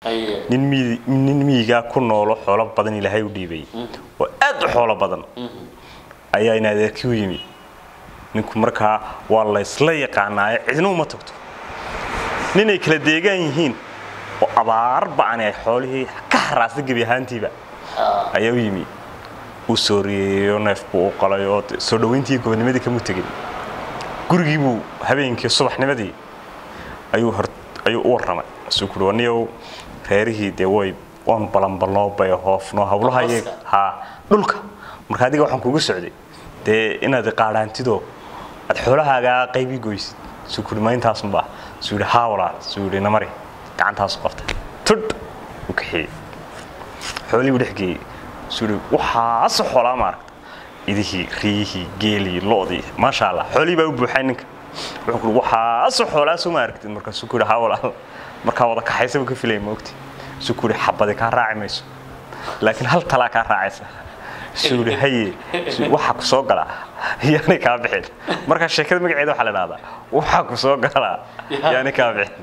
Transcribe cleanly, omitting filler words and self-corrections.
nin miyiga ku noolo xoolo badan ilaahay u dhiibay oo aad u xoolo badan ayaa in adeerkii u yimi ninku markaa waa la isla yaqaanaa cidna uma tagto ninay kala deegaan yihiin oo abaar baan ay xoolihii ka haraasay gabi ahaantiiba ayaa u yimi uu sooriyeeyo neefku u qalay oo soo dhaweyntii gobonnimadii ka mutagay gurigii buu habeenkii subaxnimadii ayuu u warramay soo ku dhawaniyo reerihii de way on balanbalnoo bay hoofno hawlaha iyaga ha dhulka marka adiga waxaan kugu socday de inaad qaadhaantido ad xoolahaaga qaybi goysid soo ku dhimayntaas ma soo hawla soo namari gacantaas qabtay tud u kaxay xoolii u dhixgay soo waxa xoolaa marka idihii riihi geeli loodi ma sha Allah xoolii baa u buuxay ninka wuxuu ku waxa xoolaa soo maaragtay marka soo ku hawla marka wada kaxaysa ka filay moogti soo ku xabada ka raacimayso laakiin hal tala ka raacaysa soo haye waxa ku soo gala yani ka bixin marka sheekada magaceeda waxa la dhahdaa waxa ku soo gala yani ka bixin